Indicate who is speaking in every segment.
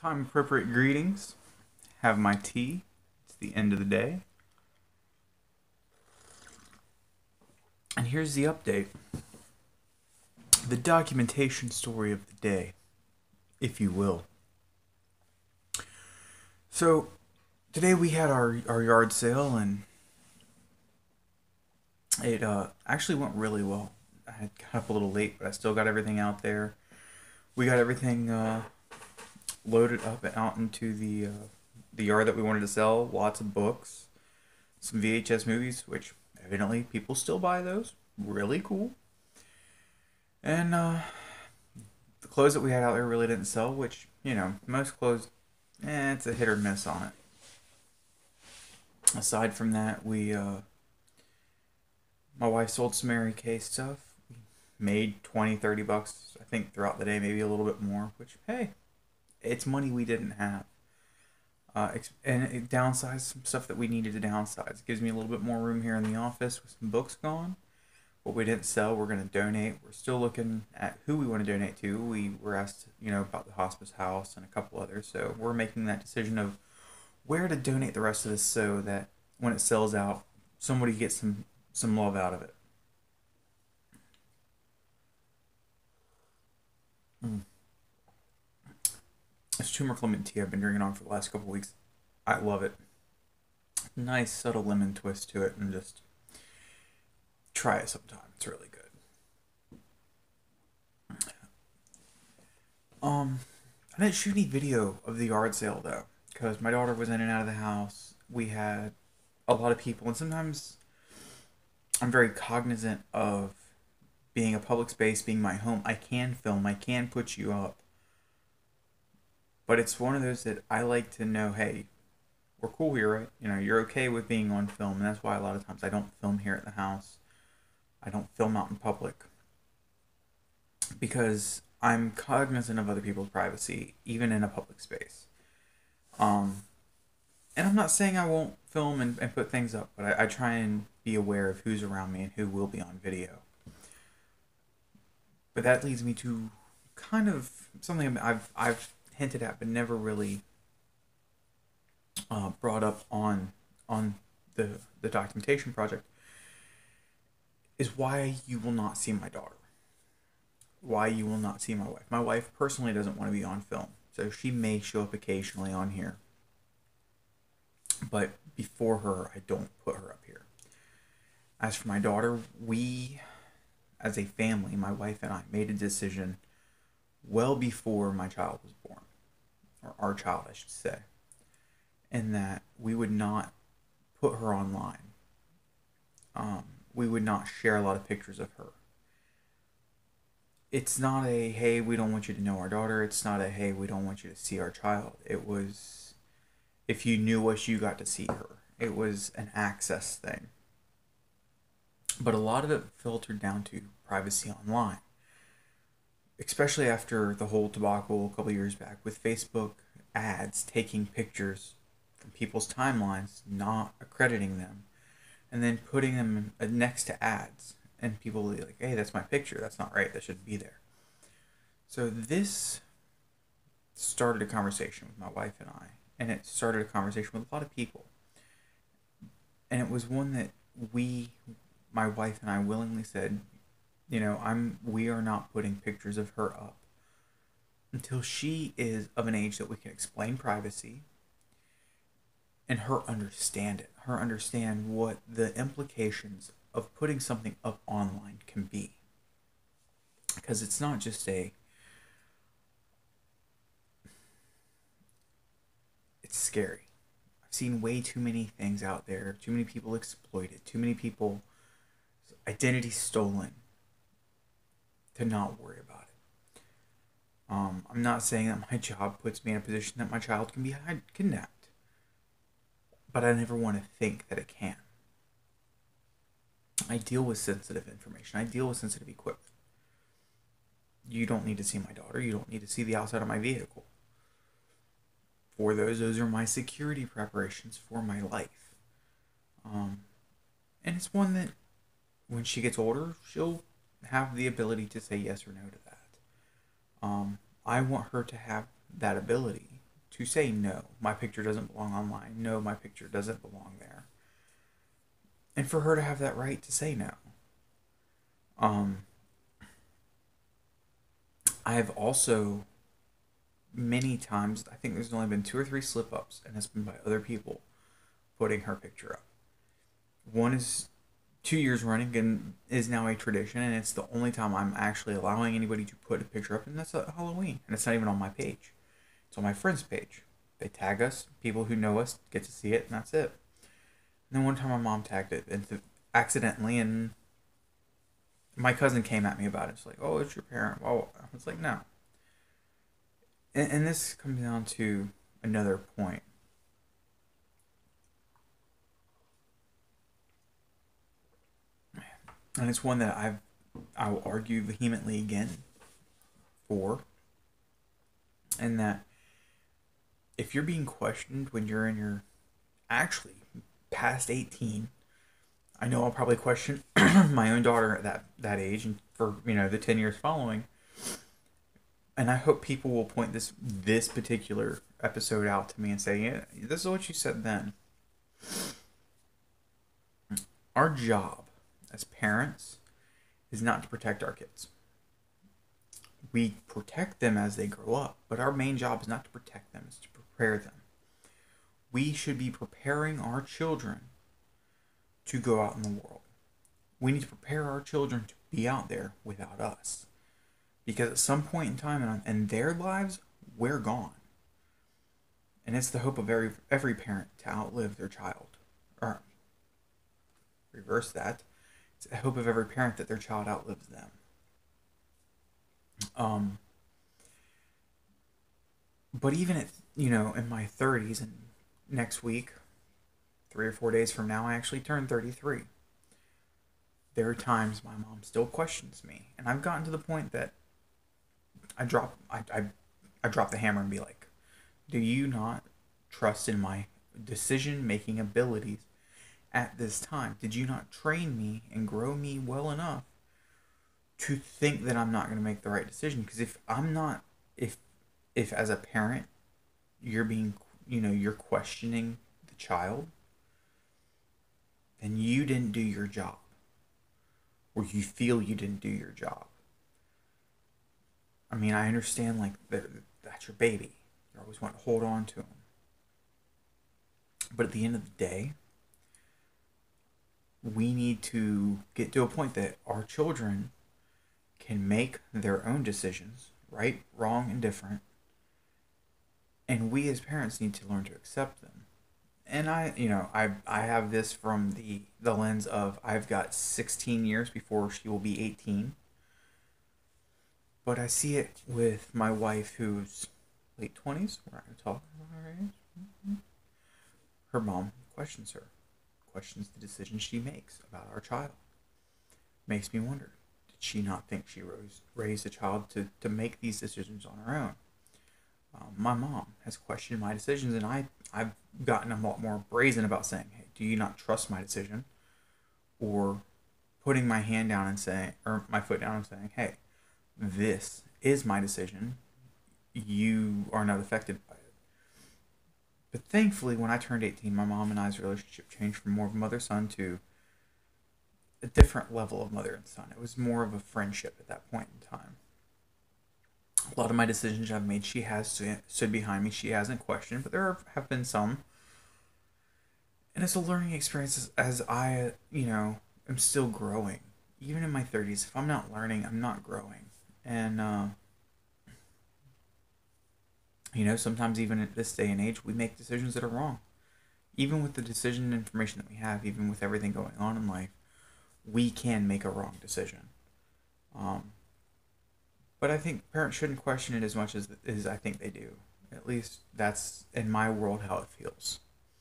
Speaker 1: Time appropriate greetings. Have my tea. It's the end of the day. And here's the update. The documentation story of the day, if you will. So, today we had our yard sale, and it actually went really well. I had got up a little late, but I still got everything out there. We got everything loaded up and out into the yard that we wanted to sell. Lots of books, some VHS movies, which evidently people still buy those. Really cool. And the clothes that we had out there really didn't sell, which, most clothes, it's a hit or miss on it. Aside from that, my wife sold some Mary Kay stuff. We made 20-30 bucks, I think, throughout the day, maybe a little bit more, which, hey, it's money we didn't have. And it downsized some stuff that we needed to downsize. It gives me a little bit more room here in the office with some books gone. What we didn't sell, we're going to donate. We're still looking at who we want to donate to. We were asked, about the hospice house and a couple others. So we're making that decision of where to donate the rest of this so that when it sells out, somebody gets some love out of it. This turmeric lemon tea I've been drinking on for the last couple weeks. I love it. Nice subtle lemon twist to it, and just try it sometime. It's really good. I didn't shoot any video of the yard sale though, because my daughter was in and out of the house. We had a lot of people, and sometimes I'm very cognizant of being a public space, being my home. I can film, I can put you up. But it's one of those that I like to know, hey, we're cool here, right? You're okay with being on film. And that's why a lot of times I don't film here at the house. I don't film out in public. Because I'm cognizant of other people's privacy, even in a public space. And I'm not saying I won't film and put things up, but I try and be aware of who's around me and who will be on video. But that leads me to kind of something I've hinted at, but never really brought up on the documentation project, is why you will not see my daughter. Why you will not see my wife. My wife personally doesn't want to be on film, so she may show up occasionally on here. But before her, I don't put her up here. As for my daughter, we, as a family, my wife and I, made a decision well before my child was born. Or our child, I should say. And that we would not put her online. We would not share a lot of pictures of her. It's not a, hey, we don't want you to know our daughter. It's not a, hey, we don't want you to see our child. It was, if you knew us, you got to see her. It was an access thing. But a lot of it filtered down to privacy online. Especially after the whole debacle a couple years back with Facebook ads taking pictures from people's timelines, not accrediting them, and then putting them next to ads. And people will be like, hey, that's my picture. That's not right. That shouldn't be there. So this started a conversation with my wife and I. And it started a conversation with a lot of people. And it was one that my wife and I willingly said, we are not putting pictures of her up until she is of an age that we can explain privacy and her understand it. Her understand what the implications of putting something up online can be. Because it's not just it's scary. I've seen way too many things out there, too many people exploited, too many people identity stolen to not worry about it. I'm not saying that my job puts me in a position that my child can be kidnapped, but I never want to think that it can. I deal with sensitive information. I deal with sensitive equipment. You don't need to see my daughter. You don't need to see the outside of my vehicle. For those are my security preparations for my life. And it's one that when she gets older, she'll have the ability to say yes or no to that. I want her to have that ability to say no, my picture doesn't belong online. No, my picture doesn't belong there. And for her to have that right to say no. I have also many times, I think there's only been 2 or 3 slip ups, and it's been by other people putting her picture up. One is 2 years running and is now a tradition, and it's the only time I'm actually allowing anybody to put a picture up, and that's at Halloween. And it's not even on my page, it's on my friend's page. They tag us, people who know us get to see it, and that's it. And then one time my mom tagged it accidentally, and my cousin came at me about it. It's like, oh, it's your parent. Well, I was like, no. And this comes down to another point. And it's one that I will argue vehemently again for. And that if you're being questioned when you're in your actually past 18, I know I'll probably question my own daughter at that age and for the 10 years following. And I hope people will point this particular episode out to me and say, yeah, this is what you said then. Our job as parents is not to protect our kids. We protect them as they grow up, but our main job is not to protect them, it's to prepare them. We should be preparing our children to go out in the world. We need to prepare our children to be out there without us. Because at some point in time in their lives, we're gone. And it's the hope of every parent to outlive their child. Or reverse that. It's the hope of every parent that their child outlives them. But even at, in my 30s, and next week, 3 or 4 days from now, I actually turn 33. There are times my mom still questions me. And I've gotten to the point that I drop the hammer and be like, do you not trust in my decision-making abilities at this time? Did you not train me and grow me well enough to think that I'm not going to make the right decision? Because if I'm not, if as a parent, you're being, you're questioning the child, then you didn't do your job. Or you feel you didn't do your job. I mean, I understand, like, that's your baby. You always want to hold on to him. But at the end of the day, we need to get to a point that our children can make their own decisions, right, wrong, and different. And we as parents need to learn to accept them. And I have this from the lens of I've got 16 years before she will be 18. But I see it with my wife, who's late 20s. We're not going to talk about her age. Her mom questions the decision she makes about our child. Makes me wonder, did she not think she raised a child to make these decisions on her own? My mom has questioned my decisions, and I've gotten a lot more brazen about saying, hey, do you not trust my decision? Or putting my hand down and saying, or my foot down and saying, hey, this is my decision. You are not affected by it. But thankfully, when I turned 18, my mom and I's relationship changed from more of mother-son to a different level of mother and son. It was more of a friendship at that point in time. A lot of my decisions I've made, she has stood behind me. She hasn't questioned, but there have been some. And it's a learning experience as I, am still growing. Even in my 30s, if I'm not learning, I'm not growing. And, sometimes even at this day and age, we make decisions that are wrong. Even with the decision and information that we have, even with everything going on in life, we can make a wrong decision. But I think parents shouldn't question it as much as I think they do. At least that's, in my world, how it feels.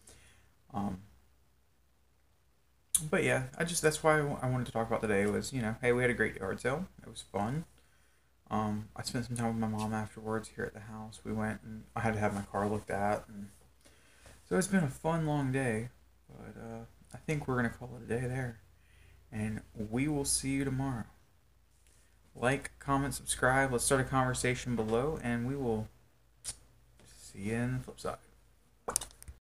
Speaker 1: But yeah, that's why I wanted to talk about today was, hey, we had a great yard sale. It was fun. I spent some time with my mom afterwards here at the house. We went and I had to have my car looked at. And so it's been a fun, long day. But I think we're going to call it a day there. And we will see you tomorrow. Like, comment, subscribe. Let's start a conversation below. And we will See you in the flip side.